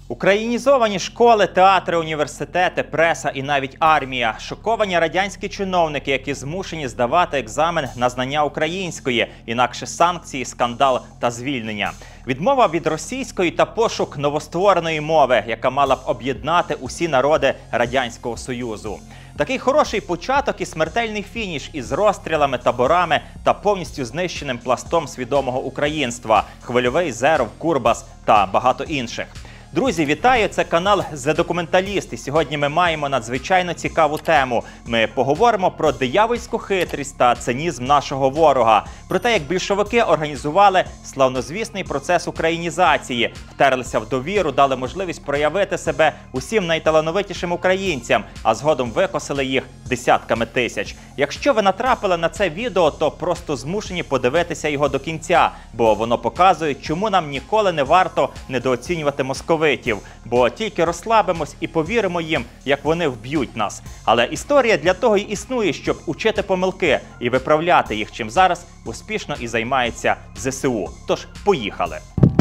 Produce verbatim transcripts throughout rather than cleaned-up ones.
Українізовані школи, театри, університети, преса і навіть армія. Шоковані радянські чиновники, які змушені здавати екзамен на знання української, інакше санкції, скандал та звільнення. Відмова від російської та пошук новоствореної мови, яка мала б об'єднати усі народи Радянського Союзу. Такий хороший початок і смертельний фініш із розстрілами, таборами та повністю знищеним пластом свідомого українства. Хвильовий, Зеров, Курбас та багато інших. Друзі, вітаю! Це канал «Зе Документаліст» і сьогодні ми маємо надзвичайно цікаву тему. Ми поговоримо про диявольську хитрість та цинізм нашого ворога, про те, як більшовики організували славнозвісний процес українізації, втерлися в довіру, дали можливість проявити себе усім найталановитішим українцям, а згодом викосили їх десятками тисяч. Якщо ви натрапили на це відео, то просто змушені подивитися його до кінця, бо воно показує, чому нам ніколи не варто недооцінювати московитів. Бо тільки розслабимось і повіримо їм, як вони вб'ють нас. Але історія для того й існує, щоб учити помилки і виправляти їх, чим зараз успішно і займається зе се у. Тож, поїхали!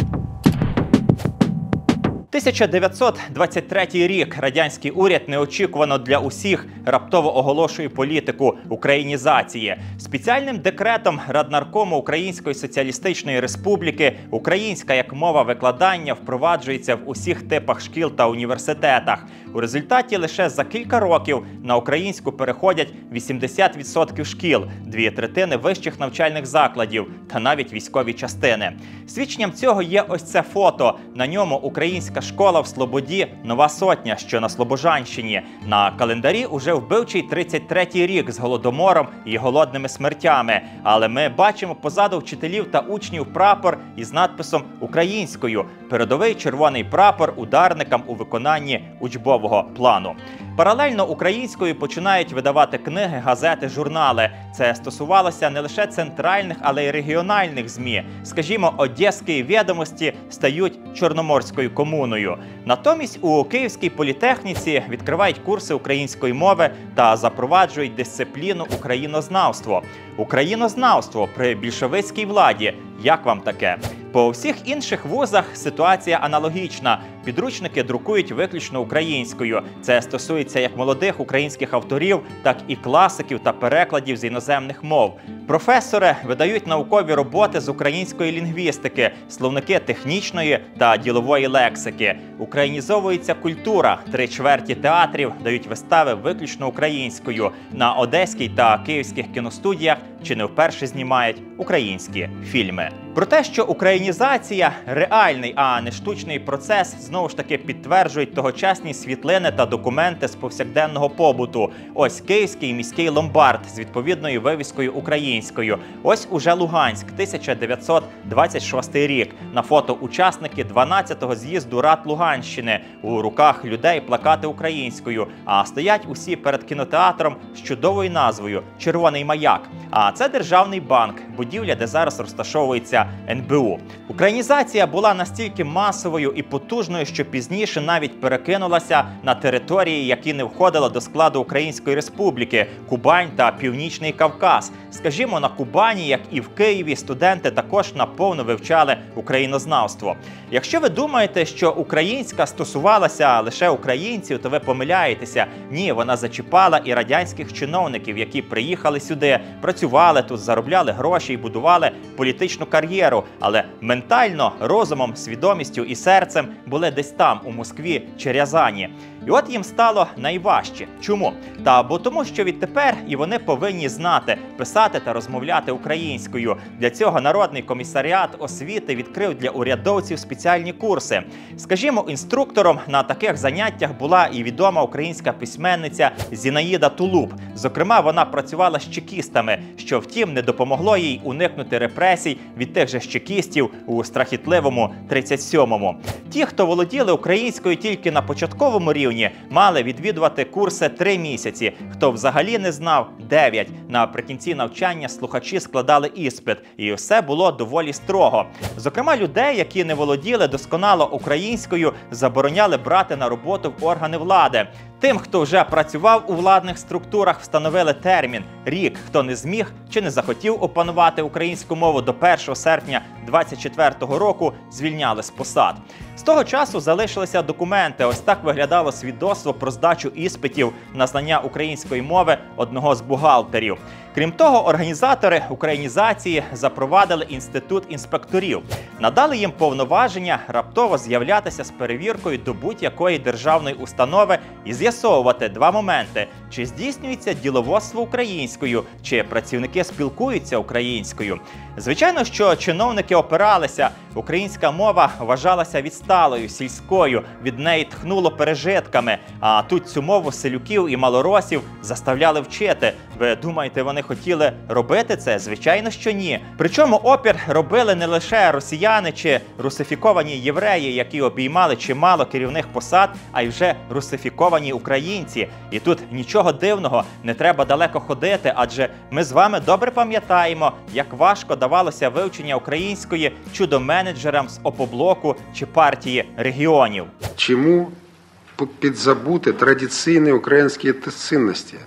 тисяча дев'ятсот двадцять третій рік. Радянський уряд неочікувано для усіх раптово оголошує політику українізації. Спеціальним декретом Раднаркому Української Соціалістичної Республіки українська як мова викладання впроваджується в усіх типах шкіл та університетах. У результаті лише за кілька років на українську переходять вісімдесят відсотків шкіл, дві третини вищих навчальних закладів та навіть військові частини. Свідченням цього є ось це фото. На ньому українська школа в Слободі «Нова Сотня», що на Слобожанщині. На календарі уже вбивчий тридцять третій рік з голодомором і голодними смертями. Але ми бачимо позаду вчителів та учнів прапор із надписом «Українською». Передовий червоний прапор ударникам у виконанні учбового плану. Паралельно українською починають видавати книги, газети, журнали. Це стосувалося не лише центральних, але й регіональних ЗМІ. Скажімо, Одеські відомості стають Чорноморською комуною. Натомість у Київській політехніці відкривають курси української мови та запроваджують дисципліну українознавство. Українознавство при більшовицькій владі. Як вам таке? По всіх інших вузах ситуація аналогічна. Підручники друкують виключно українською. Це стосується як молодих українських авторів, так і класиків та перекладів з іноземних мов. Професори видають наукові роботи з української лінгвістики, словники технічної та ділової лексики. Українізовується культура. Три чверті театрів дають вистави виключно українською. На одеській та київських кіностудіях чи не вперше знімають українські фільми. Про те, що українізація – реальний, а не штучний процес, знову ж таки підтверджують тогочасні світлини та документи з повсякденного побуту. Ось київський міський ломбард з відповідною вивіскою українською. Ось уже Луганськ, тисяча дев'ятсот двадцять шостий рік. На фото учасники дванадцятого з'їзду рад Луганщини. У руках людей плакати українською, а стоять усі перед кінотеатром з чудовою назвою «Червоний маяк». А це Державний банк, будівля, де зараз розташовується ен бе у. Українізація була настільки масовою і потужною, що пізніше навіть перекинулася на території, які не входили до складу Української Республіки – Кубань та Північний Кавказ. Скажімо, на Кубані, як і в Києві, студенти також наповно вивчали українознавство. Якщо ви думаєте, що українська стосувалася лише українців, то ви помиляєтеся. Ні, вона зачіпала і радянських чиновників, які приїхали сюди, працювали тут, заробляли гроші і будували політичну кар'єру, але ментально, розумом, свідомістю і серцем були десь там, у Москві чи Рязані. І от їм стало найважче. Чому? Та бо тому, що відтепер і вони повинні знати, писати та розмовляти українською. Для цього Народний комісаріат освіти відкрив для урядовців спеціальні курси. Скажімо, інструктором на таких заняттях була і відома українська письменниця Зінаїда Тулуб. Зокрема, вона працювала з чекістами, що втім не допомогло їй уникнути репресій від тих же чекістів у страхітливому тридцять сьомому. Ті, хто володіли українською тільки на початковому рівні, мали відвідувати курси три місяці. Хто взагалі не знав – дев'ять. Наприкінці навчання слухачі складали іспит. І все було доволі строго. Зокрема, людей, які не володіли досконало українською, забороняли брати на роботу в органи влади. Тим, хто вже працював у владних структурах, встановили термін «рік». Хто не зміг чи не захотів опанувати українську мову до першого серпня двадцять четвертого року, звільняли з посад. З того часу залишилися документи. Ось так виглядало свідоцтво про здачу іспитів на знання української мови одного з бухгалтерів. Крім того, організатори українізації запровадили інститут інспекторів. Надали їм повноваження раптово з'являтися з перевіркою до будь-якої державної установи і з'ясовувати два моменти – чи здійснюється діловодство українською, чи працівники спілкуються українською. Звичайно, що чиновники опиралися, українська мова вважалася відсталою, сільською, від неї тхнуло пережитками, а тут цю мову селюків і малоросів заставляли вчити. Ви думаєте, вони хотіли робити це? Звичайно, що ні. Причому опір робили не лише росіяни чи русифіковані євреї, які обіймали чимало керівних посад, а й вже русифіковані українці. І тут нічого дивного, не треба далеко ходити, адже ми з вами добре пам'ятаємо, як важко давалося вивчення української чудо-менеджерам з Опоблоку чи партії регіонів. Чому підзабути традиційні українські цінності?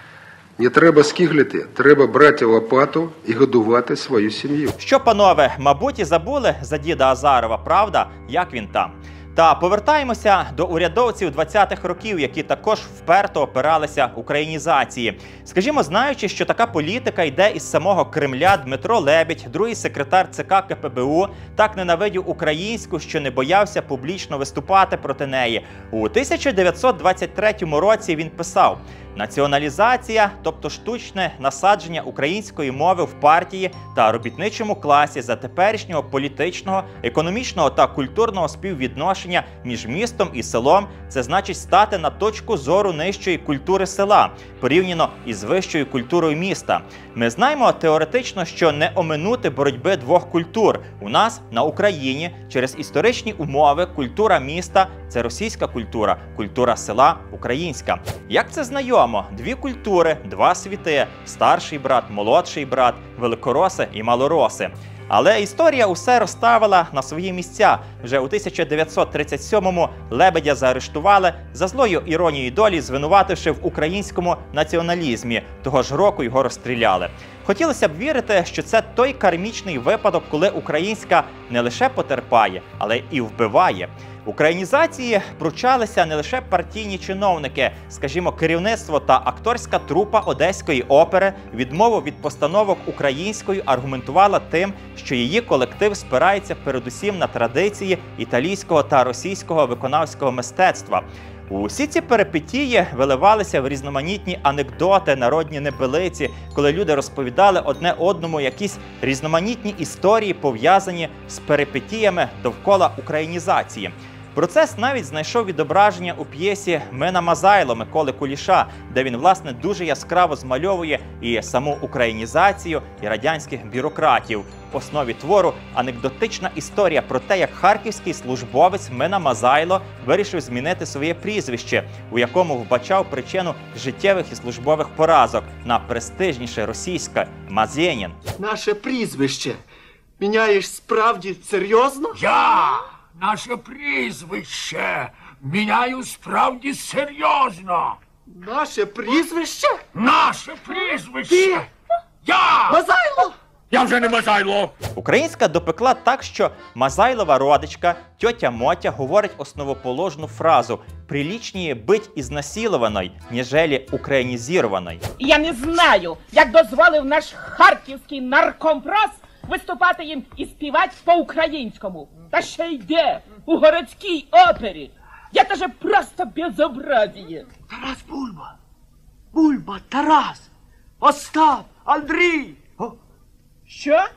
Не треба скиглити, треба брати лопату і годувати свою сім'ю. Що, панове, мабуть, і забули за діда Азарова, правда? Як він там? Та повертаємося до урядовців двадцятих років, які також вперто опиралися українізації. Скажімо, знаючи, що така політика йде із самого Кремля, Дмитро Лебідь, другий секретар ЦК КПБУ, так ненавидів українську, що не боявся публічно виступати проти неї. У тисяча дев'ятсот двадцять третьому році він писав: «Націоналізація, тобто штучне насадження української мови в партії та робітничому класі за теперішнього політичного, економічного та культурного співвідношення між містом і селом – це значить стати на точку зору нижчої культури села, порівняно із вищою культурою міста. Ми знаємо теоретично, що не оминути боротьби двох культур. У нас, на Україні, через історичні умови, культура міста – це російська культура, культура села – українська. Як це знайомо? Дві культури, два світи – старший брат, молодший брат, великороси і малороси». Але історія усе розставила на свої місця. Вже у тисяча дев'ятсот тридцять сьомому Лебедя заарештували за злою іронією долі, звинувативши в українському націоналізмі. Того ж року його розстріляли. Хотілося б вірити, що це той кармічний випадок, коли українська не лише потерпає, але і вбиває. Українізації пручалися не лише партійні чиновники, скажімо, керівництво та акторська трупа Одеської опери відмову від постановок українською аргументувала тим, що її колектив спирається передусім на традиції італійського та російського виконавського мистецтва. Усі ці перипетії виливалися в різноманітні анекдоти, народні небелиці, коли люди розповідали одне одному якісь різноманітні історії, пов'язані з перипетіями довкола українізації. Процес навіть знайшов відображення у п'єсі «Мина Мазайло» Миколи Куліша, де він, власне, дуже яскраво змальовує і саму українізацію, і радянських бюрократів. В основі твору анекдотична історія про те, як харківський службовець Мина Мазайло вирішив змінити своє прізвище, у якому вбачав причину життєвих і службових поразок, на престижніше російське Мазєнін. Наше прізвище міняєш справді серйозно? Я наше прізвище міняю справді серйозно. Наше прізвище? Наше прізвище! Ти? Я! Мазайло? Я вже не Мазайло! Українська допекла так, що Мазайлова родичка, тьотя Мотя, говорить основоположну фразу «прилічніє бить ізнасилованой, ніжелі українізірованой». Я не знаю, як дозволив наш харківський наркомпрос виступати їм і співати по-українському. Та ще йде у городській опері. Это же просто безобразие. Тарас Бульба. Бульба, Тарас, Остап, Андрій. О, Що?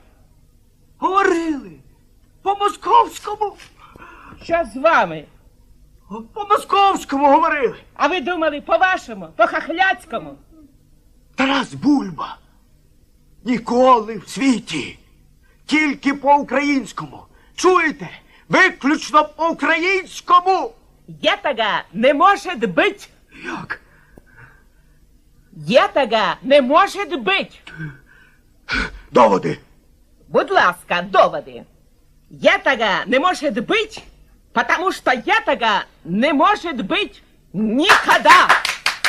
говорили по-московському. Що з вами? О, по-московському говорили. А ви думали по-вашому, по-хахляцькому? Тарас Бульба. Ніколи в світі. Тільки по-українському. Чуєте? Виключно по-українському. Етага не може бить. Як? Етага не може бить. Доводи. Будь ласка, доводи. Етага не може бить, потому что етага не може бить Ніколи!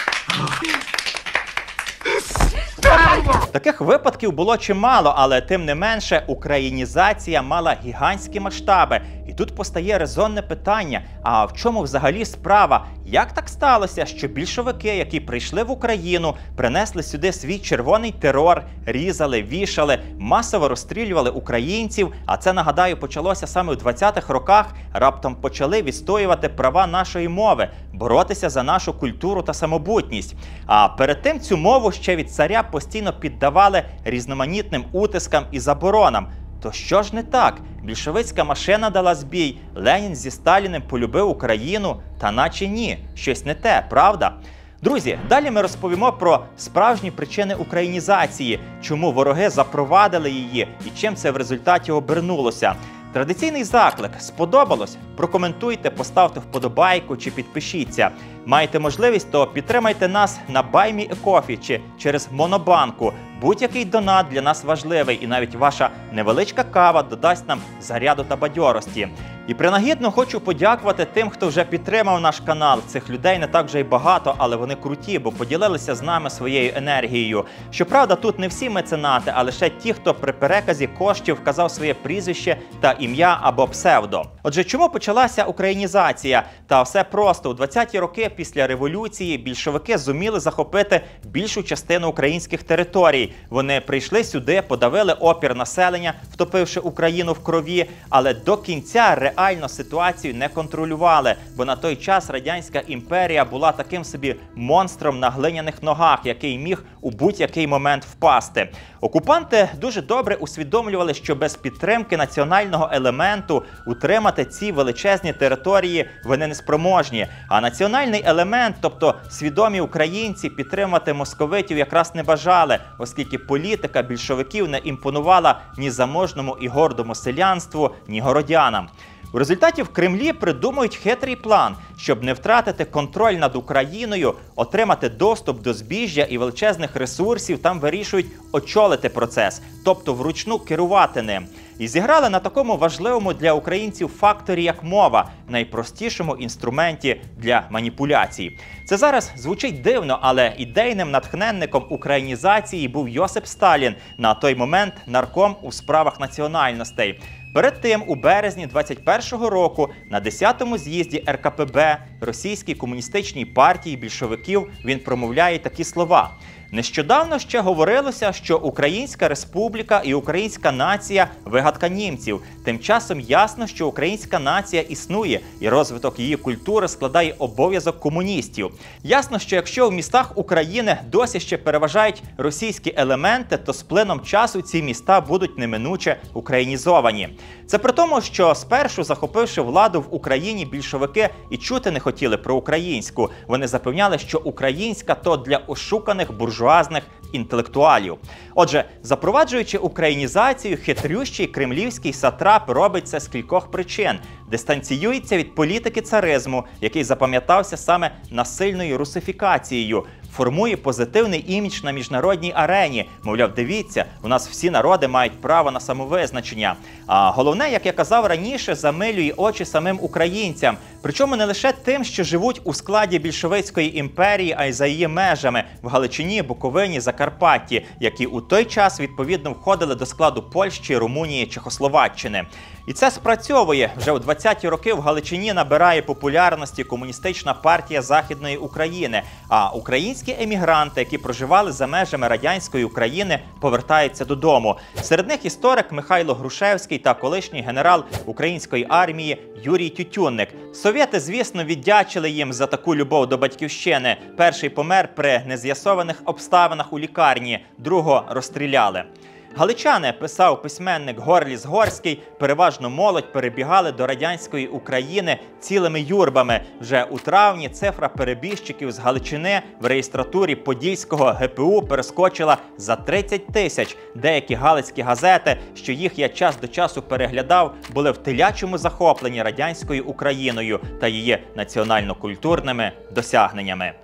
Таких випадків було чимало, але тим не менше українізація мала гігантські масштаби. І тут постає резонне питання, а в чому взагалі справа? Як так сталося, що більшовики, які прийшли в Україну, принесли сюди свій червоний терор, різали, вішали, масово розстрілювали українців, а це, нагадаю, почалося саме у двадцятих роках, раптом почали відстоювати права нашої мови, боротися за нашу культуру та самобутність. А перед тим цю мову ще від царя постійно піддавали різноманітним утискам і заборонам. То що ж не так? Більшовицька машина дала збій, Ленін зі Сталіним полюбив Україну, та наче ні, щось не те, правда? Друзі, далі ми розповімо про справжні причини українізації, чому вороги запровадили її і чим це в результаті обернулося. Традиційний заклик. Сподобалось? Прокоментуйте, поставте вподобайку чи підпишіться. Маєте можливість, то підтримайте нас на Buy Me a Coffee чи через Монобанку. Будь-який донат для нас важливий, і навіть ваша невеличка кава додасть нам заряду та бадьорості. І принагідно хочу подякувати тим, хто вже підтримав наш канал. Цих людей не так вже й багато, але вони круті, бо поділилися з нами своєю енергією. Щоправда, тут не всі меценати, а лише ті, хто при переказі коштів вказав своє прізвище та ім'я або псевдо. Отже, чому почалася українізація? Та все просто. У двадцяті роки після революції більшовики зуміли захопити більшу частину українських територій. Вони прийшли сюди, подавили опір населення, втопивши Україну в крові, але до кінця реально ситуацію не контролювали, бо на той час Радянська імперія була таким собі монстром на глиняних ногах, який міг у будь-який момент впасти. Окупанти дуже добре усвідомлювали, що без підтримки національного елементу утримати ці величезні території вони не спроможні. А національний елемент, тобто свідомі українці, підтримувати московитів якраз не бажали, оскільки політика більшовиків не імпонувала ні заможному і гордому селянству, ні городянам. У результаті в Кремлі придумують хитрий план, щоб не втратити контроль над Україною, отримати доступ до збіжжя і величезних ресурсів, там вирішують очолити процес, тобто вручну керувати ним. І зіграли на такому важливому для українців факторі, як мова, найпростішому інструменті для маніпуляцій. Це зараз звучить дивно, але ідейним натхненником українізації був Йосип Сталін, на той момент нарком у справах національностей. Перед тим, у березні двадцять першого року, на десятому з'їзді ер ка пе бе Російській комуністичній партії більшовиків, він промовляє такі слова. Нещодавно ще говорилося, що Українська республіка і українська нація – вигадка німців. Тим часом ясно, що українська нація існує, і розвиток її культури складає обов'язок комуністів. Ясно, що якщо в містах України досі ще переважають російські елементи, то з плином часу ці міста будуть неминуче українізовані. Це при тому, що спершу, захопивши владу в Україні, більшовики і чути не хотіли про українську. Вони запевняли, що українська – то для ошуканих буржуазних інтелектуалів. Отже, запроваджуючи українізацію, хитрющий кремлівський сатрап робить це з кількох причин. Дистанціюється від політики царизму, який запам'ятався саме насильною русифікацією. Формує позитивний імідж на міжнародній арені. Мовляв, дивіться, у нас всі народи мають право на самовизначення. А головне, як я казав раніше, замилює очі самим українцям. Причому не лише тим, що живуть у складі більшовицької імперії, а й за її межами – в Галичині, Буковині, Закарпатті, які у той час відповідно входили до складу Польщі, Румунії, Чехословаччини. І це спрацьовує. Вже у двадцяті роки в Галичині набирає популярності комуністична партія Західної України, а українські емігранти, які проживали за межами радянської України, повертаються додому. Серед них історик Михайло Грушевський та колишній генерал української армії Юрій Тютюнник. Совєти, звісно, віддячили їм за таку любов до батьківщини. Перший помер при нез'ясованих обставинах у лікарні, другого розстріляли. Галичани, писав письменник Горліс Горський, переважно молодь перебігали до радянської України цілими юрбами. Вже у травні цифра перебіжчиків з Галичини в реєстратурі Подільського ге пе у перескочила за тридцять тисяч. Деякі галицькі газети, що їх я час до часу переглядав, були в телячому захопленні радянською Україною та її національно-культурними досягненнями.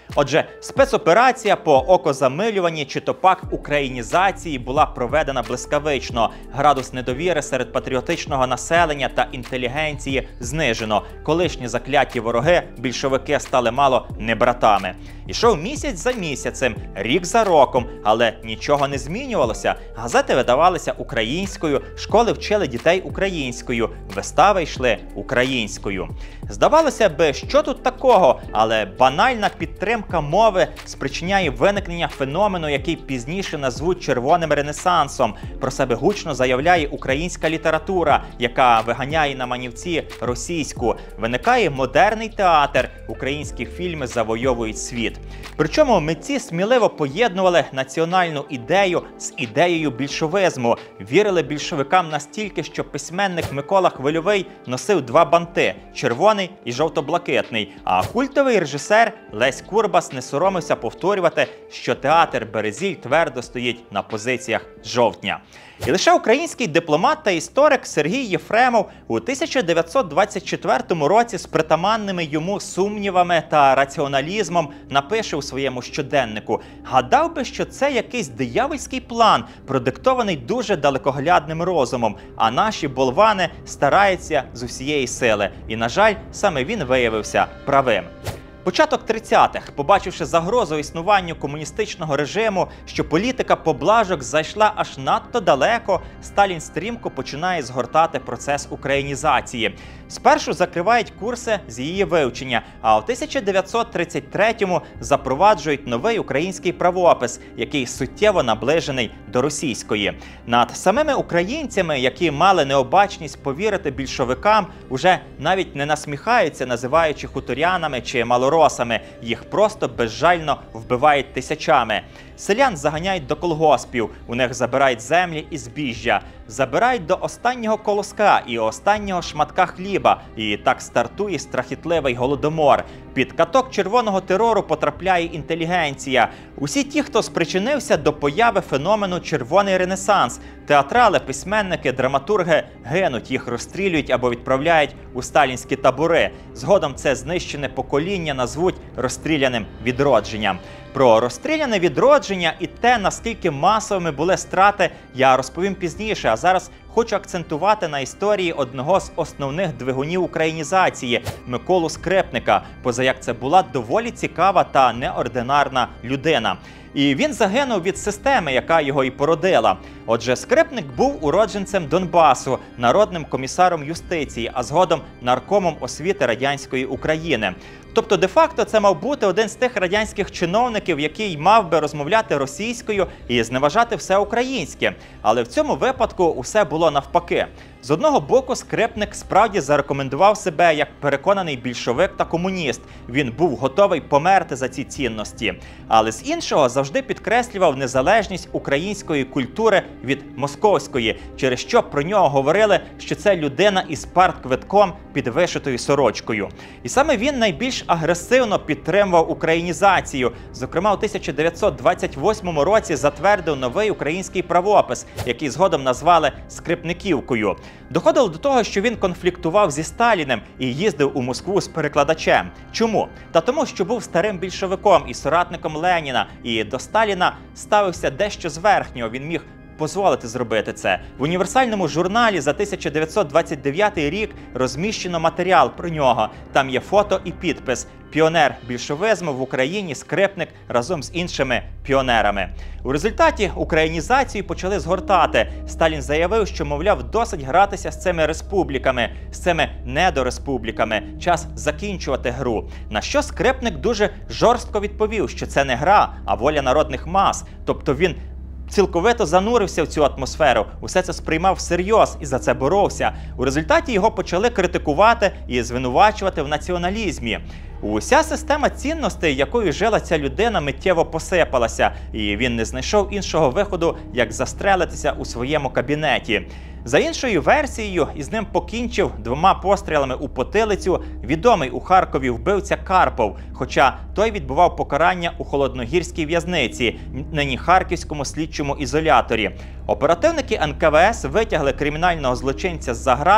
Отже, спецоперація по окозамилюванні чи то пак українізації була проведена блискавично. Градус недовіри серед патріотичного населення та інтелігенції знижено. Колишні закляті вороги, більшовики, стали мало не братами. Ішов місяць за місяцем, рік за роком, але нічого не змінювалося. Газети видавалися українською, школи вчили дітей українською, вистави йшли українською. Здавалося би, що тут такого, але банальна підтримка мови спричиняє виникнення феномену, який пізніше назвуть червоним ренесансом. Про себе гучно заявляє українська література, яка виганяє на манівці російську. Виникає модерний театр, українські фільми завойовують світ. Причому митці сміливо поєднували національну ідею з ідеєю більшовизму. Вірили більшовикам настільки, що письменник Микола Хвильовий носив два банти – червоний і жовто-блакитний. А культовий режисер Лесь Курбас не соромився повторювати, що театр Березіль твердо стоїть на позиціях жовтня. І лише український дипломат та історик Сергій Єфремов у тисяча дев'ятсот двадцять четвертому році з притаманними йому сумнівами та раціоналізмом напише у своєму щоденнику: «Гадав би, що це якийсь диявольський план, продиктований дуже далекоглядним розумом, а наші болвани стараються з усієї сили». І, на жаль, саме він виявився правим. Початок тридцятих, побачивши загрозу існуванню комуністичного режиму, що політика поблажок зайшла аж надто далеко, Сталін стрімко починає згортати процес українізації. Спершу закривають курси з її вивчення, а у тисяча дев'ятсот тридцять третьому запроваджують новий український правопис, який суттєво наближений до російської. Над самими українцями, які мали необачність повірити більшовикам, уже навіть не насміхаються, називаючи хуторянами чи малоросами. Їх просто безжально вбивають тисячами. Селян заганяють до колгоспів, у них забирають землі і збіжжя. Забирають до останнього колоска і останнього шматка хліба. І так стартує страхітливий голодомор. Під каток червоного терору потрапляє інтелігенція. Усі ті, хто спричинився до появи феномену «Червоний ренесанс». Театрали, письменники, драматурги гинуть, їх розстрілюють або відправляють у сталінські табори. Згодом це знищене покоління назвуть розстріляним відродженням. Про розстріляне відродження і те, наскільки масовими були страти, я розповім пізніше, а зараз хочу акцентувати на історії одного з основних двигунів українізації – Миколу Скрипника, позаяк це була доволі цікава та неординарна людина. І він загинув від системи, яка його і породила. Отже, Скрипник був уродженцем Донбасу, народним комісаром юстиції, а згодом наркомом освіти радянської України. Тобто, де-факто, це мав бути один з тих радянських чиновників, який мав би розмовляти російською і зневажати все українське. Але в цьому випадку усе було навпаки. З одного боку, Скрипник справді зарекомендував себе як переконаний більшовик та комуніст. Він був готовий померти за ці цінності. Але з іншого завжди підкреслював незалежність української культури від московської, через що про нього говорили, що це людина із партквитком під вишитою сорочкою. І саме він найбільш агресивно підтримував українізацію. Зокрема, у тисяча дев'ятсот двадцять восьмому році затвердив новий український правопис, який згодом назвали «Скрипниківкою». Доходило до того, що він конфліктував зі Сталіним і їздив у Москву з перекладачем. Чому? Та тому, що був старим більшовиком і соратником Леніна, і до Сталіна ставився дещо зверхнього, він міг дозволити зробити це. В універсальному журналі за тисяча дев'ятсот двадцять дев'ятий рік розміщено матеріал про нього. Там є фото і підпис: «Піонер більшовизму в Україні Скрипник разом з іншими піонерами». У результаті українізацію почали згортати. Сталін заявив, що, мовляв, досить гратися з цими республіками, з цими недореспубліками. Час закінчувати гру. На що Скрипник дуже жорстко відповів, що це не гра, а воля народних мас. Тобто він цілковито занурився в цю атмосферу, усе це сприймав всерйоз і за це боровся. У результаті його почали критикувати і звинувачувати в націоналізмі. Уся система цінностей, якою жила ця людина, миттєво посипалася, і він не знайшов іншого виходу, як застрелитися у своєму кабінеті. За іншою версією, із ним покінчив двома пострілами у потилицю відомий у Харкові вбивця Карпов, хоча той відбував покарання у Холодногірській в'язниці, нині Харківському слідчому ізоляторі. Оперативники ен ка ве ес витягли кримінального злочинця з-за ґрат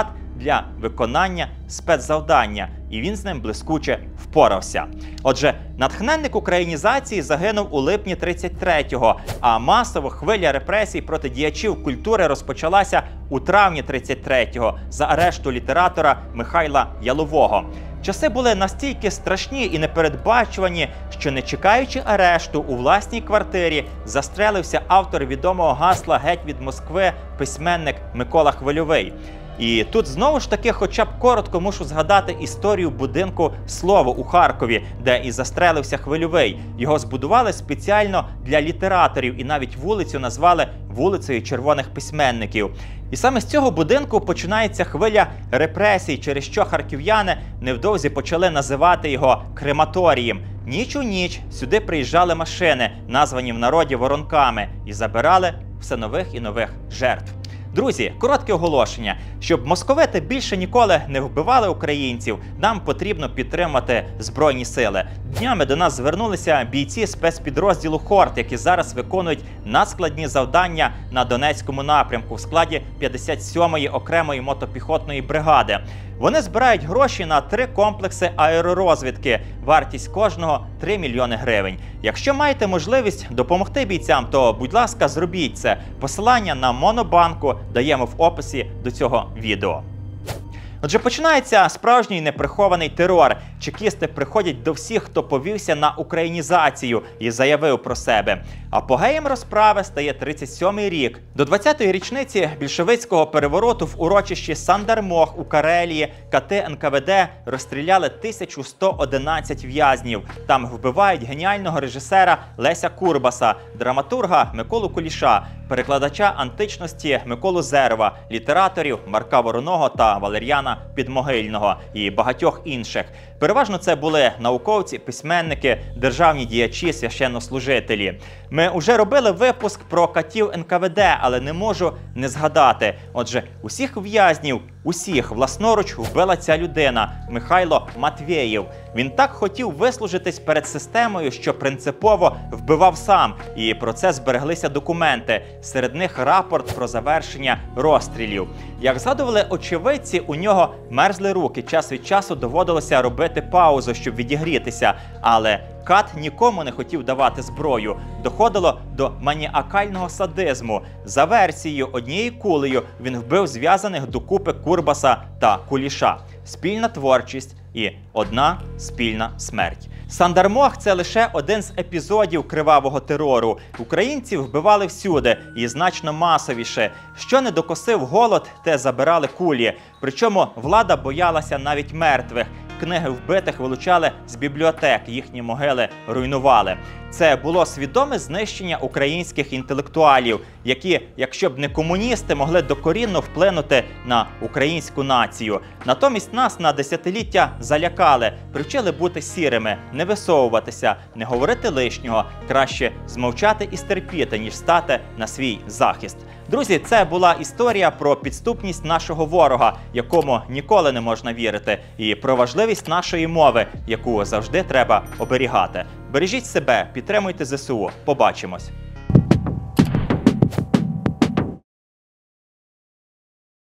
для виконання спецзавдання, і він з ним блискуче впорався. Отже, натхненник українізації загинув у липні тридцять третього, а масова хвиля репресій проти діячів культури розпочалася у травні тридцять третього за арешту літератора Михайла Ялового. Часи були настільки страшні і непередбачувані, що, не чекаючи арешту, у власній квартирі застрелився автор відомого гасла «Геть від Москви» письменник Микола Хвильовий. І тут знову ж таки хоча б коротко мушу згадати історію будинку «Слово» у Харкові, де і застрелився Хвильовий. Його збудували спеціально для літераторів і навіть вулицю назвали вулицею червоних письменників. І саме з цього будинку починається хвиля репресій, через що харків'яни невдовзі почали називати його крематорієм. Ніч у ніч сюди приїжджали машини, названі в народі воронками, і забирали все нових і нових жертв. Друзі, коротке оголошення. Щоб московити більше ніколи не вбивали українців, нам потрібно підтримати Збройні сили. Днями до нас звернулися бійці спецпідрозділу «Хорт», які зараз виконують надскладні завдання на Донецькому напрямку в складі п'ятдесят сьомої окремої мотопіхотної бригади. Вони збирають гроші на три комплекси аеророзвідки. Вартість кожного – три мільйони гривень. Якщо маєте можливість допомогти бійцям, то, будь ласка, зробіть це. Посилання на Монобанку даємо в описі до цього відео. Отже, починається справжній неприхований терор. Чекісти приходять до всіх, хто повівся на українізацію і заявив про себе. Апогеєм розправи стає тридцять сьомий рік. До двадцятої річниці більшовицького перевороту в урочищі Сандармох у Карелії КТ ен ка ве де розстріляли тисячу сто одинадцять в'язнів. Там вбивають геніального режисера Леся Курбаса, драматурга Миколу Куліша, перекладача античності Миколу Зерва, літераторів Марка Вороного та Валер'яна Підмогильного і багатьох інших. Переважно це були науковці, письменники, державні діячі, священнослужителі. Ми вже робили випуск про катів ен ка ве де, але не можу не згадати. Отже, усіх в'язнів, усіх власноруч вбила ця людина – Михайло Матвєєв. Він так хотів вислужитись перед системою, що принципово вбивав сам. І про це збереглися документи. Серед них рапорт про завершення розстрілів. Як згадували очевидці, у нього мерзли руки. Час від часу доводилося робити паузу, щоб відігрітися. Але кат нікому не хотів давати зброю. Доходило до маніакального садизму. За версією, однією кулею він вбив зв'язаних докупи Курбаса та Куліша. Спільна творчість і одна спільна смерть. Сандармох – це лише один з епізодів кривавого терору. Українців вбивали всюди і значно масовіше. Що не докосив голод, те забирали кулі. Причому влада боялася навіть мертвих. Книги вбитих вилучали з бібліотек, їхні могили руйнували. Це було свідоме знищення українських інтелектуалів, які, якщо б не комуністи, могли докорінно вплинути на українську націю. Натомість нас на десятиліття залякали, привчили бути сірими, не висовуватися, не говорити лишнього, краще змовчати і стерпіти, ніж стати на свій захист. Друзі, це була історія про підступність нашого ворога, якому ніколи не можна вірити, і про важливість нашої мови, яку завжди треба оберігати. Бережіть себе, підтримуйте зе се у. Побачимось!